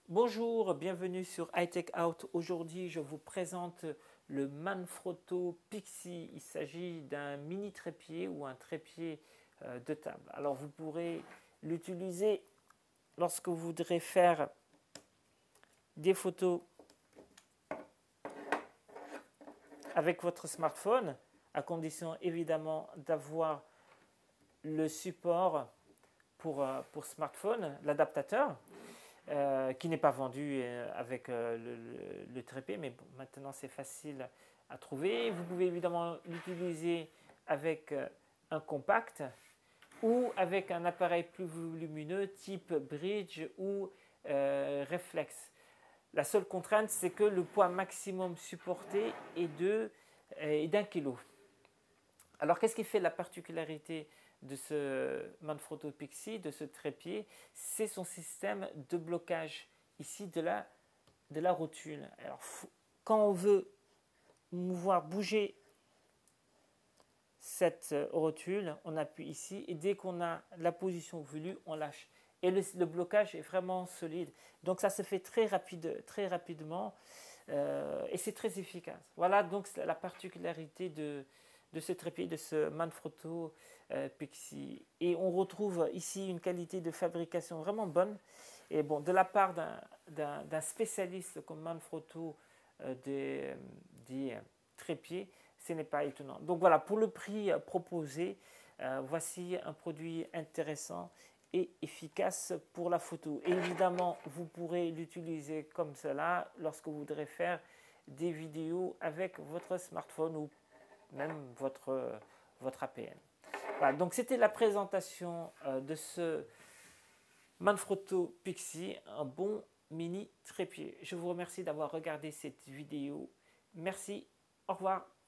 Bonjour, bienvenue sur iTech Out. Aujourd'hui, je vous présente le Manfrotto Pixie. Il s'agit d'un mini trépied ou un trépied de table. Alors, vous pourrez l'utiliser lorsque vous voudrez faire des photos avec votre smartphone, à condition évidemment d'avoir le support pour smartphone, l'adaptateur. Qui n'est pas vendu avec le trépied, mais bon, maintenant c'est facile à trouver. Vous pouvez évidemment l'utiliser avec un compact ou avec un appareil plus volumineux type bridge ou réflexe. La seule contrainte, c'est que le poids maximum supporté est d'1 kg. Alors, qu'est-ce qui fait la particularité de ce Manfrotto Pixie, de ce trépied? C'est son système de blocage ici de la rotule. Alors, quand on veut bouger cette rotule, on appuie ici et dès qu'on a la position voulue, on lâche. Et le blocage est vraiment solide. Donc ça se fait très rapidement et c'est très efficace. Voilà donc la particularité de ce trépied, de ce Manfrotto Pixie. Et on retrouve ici une qualité de fabrication vraiment bonne. Et bon, de la part d'un spécialiste comme Manfrotto des trépieds, ce n'est pas étonnant. Donc voilà, pour le prix proposé, voici un produit intéressant et efficace pour la photo. Et évidemment, vous pourrez l'utiliser comme cela lorsque vous voudrez faire des vidéos avec votre smartphone ou même votre APN. Voilà, donc c'était la présentation de ce Manfrotto Pixie, un bon mini trépied. Je vous remercie d'avoir regardé cette vidéo. Merci, au revoir.